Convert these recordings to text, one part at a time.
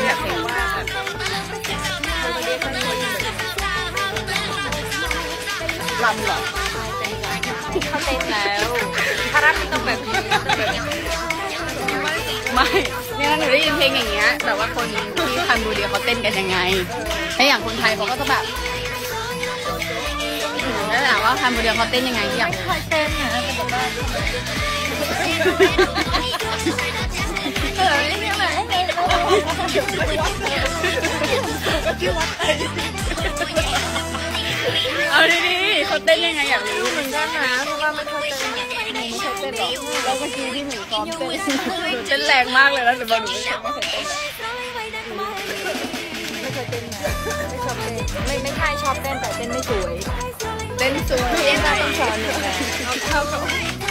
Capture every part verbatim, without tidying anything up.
อยากเห็นว่าลำเหรอเขาเต้นแล้วคาราไม่ต้องแบบไม่เนี่ยหนูได้ยินเพลงอย่างเงี้ยแต่ว่าคนที่คัมบูเดียเขาเต้นกันยังไงถ้าอย่างคนไทยเขาก็จะแบบแล้วถามว่าคัมบูเดียเขาเต้นยังไงที่อย่างไม่เต้นนะแต่แบบว่าเออไม่ใช่ไหมเอาดีๆเขาเต้นยังไงอยากรู้เหมือนกันนะเพราะว่าไม่เคยเต้นไม่เคยเต้นหรอกแล้วเมื่อกี้ที่หนูซ้อมเต้นหนูเต้นแรงมากเลยแล้วหนูบอกหนูไม่เคยเต้นไม่เคยเต้นนะไม่ชอบเต้นไม่ไม่ใช่ชอบเต้นแต่เต้นไม่สวยเต้นสวยเต้นได้ต้องสอนหนูนะเขาเขา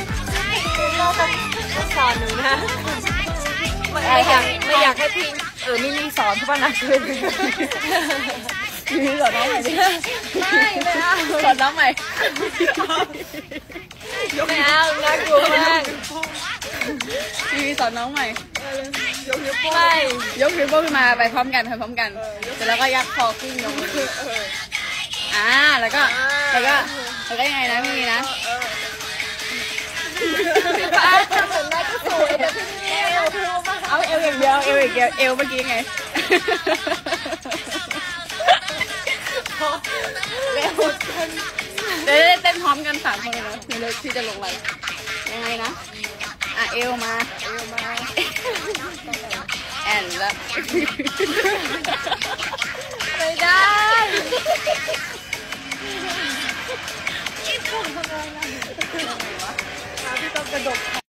ต้องสอนหนูนะไม่อยากไม่อยากให้พี่เออมิมีสอนเพราะว่านักเลยมีสอนน้องใหม่ดิไม่ไม่เอาสอนน้องใหม่ไม่เอาน่ากลัวมากมีสอนน้องใหม่ยกนิ้วโป้งไม่ยกนิ้วโป้งขึ้นมาไปพร้อมกันไปพร้อมกันเสร็จแล้วก็ยักคอขึ้นยกมืออ่าแล้วก็แล้วก็แล้วก็ยังไงนะพี่นะป้าทำเหมือนแม่ก็สวยแต่พี่เอวเอาเอวอย่างเดียวเอวอย่างเดียวเอวเมื่อกี้ไงเร็วเดี๋ยวเต้นพร้อมกันสามคนเลยนะเดี๋ยวพี่จะลงอะไรยังไงนะอ่ะเอวมาเอวมาแอนแล้วไม่ได้พี่ต้องกระดก